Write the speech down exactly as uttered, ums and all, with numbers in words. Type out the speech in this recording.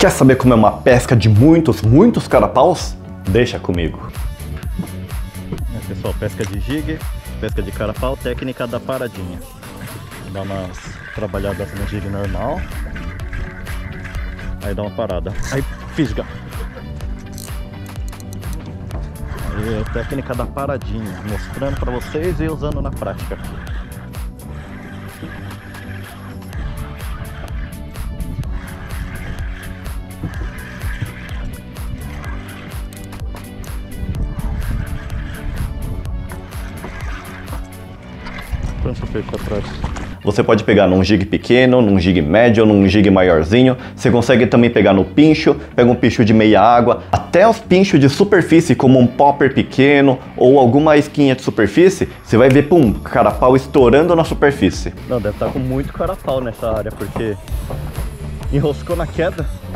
Quer saber como é uma pesca de muitos, muitos carapaus? Deixa comigo. É, pessoal, pesca de jig, pesca de carapau, técnica da paradinha. Dá umas trabalhadas no jig normal. Aí dá uma parada. Aí fisga. Aí, técnica da paradinha, mostrando pra vocês e usando na prática aqui. Prancha feita atrás. Você pode pegar num jig pequeno, num jig médio, num jig maiorzinho. Você consegue também pegar no pincho, pega um pincho de meia água, até os pinchos de superfície, como um popper pequeno ou alguma isquinha de superfície, você vai ver, pum, carapau estourando na superfície. Não, deve estar com muito carapau nessa área, porque enroscou na queda.